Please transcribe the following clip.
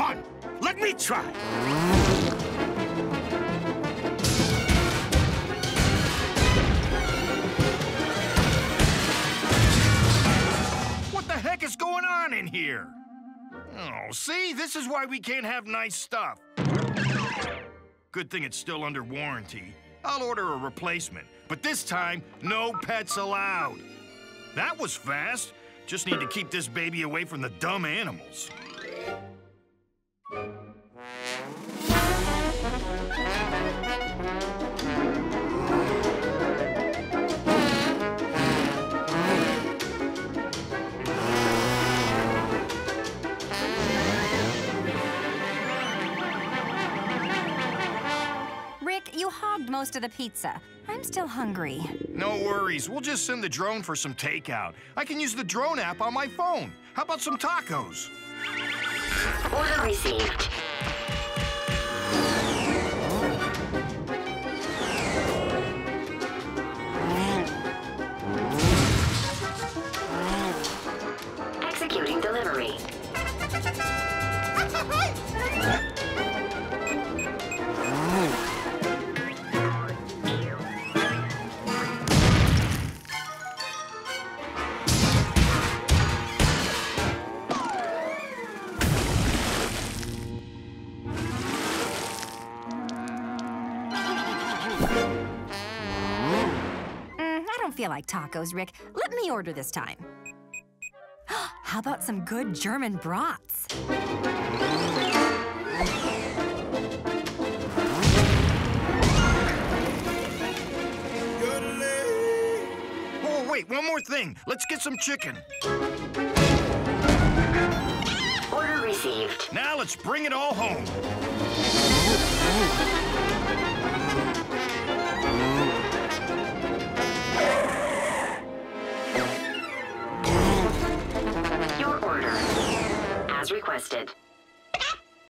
fun. Let me try. What the heck is going on in here? Oh, see? This is why we can't have nice stuff. Good thing it's still under warranty. I'll order a replacement, but this time, no pets allowed. That was fast. Just need to keep this baby away from the dumb animals. You hogged most of the pizza. I'm still hungry. No worries. We'll just send the drone for some takeout. I can use the drone app on my phone. How about some tacos? Order received. Executing delivery. I don't feel like tacos, Rick. Let me order this time. How about some good German brats? Oh, wait, one more thing. Let's get some chicken. Order received. Now let's bring it all home. Your order, as requested.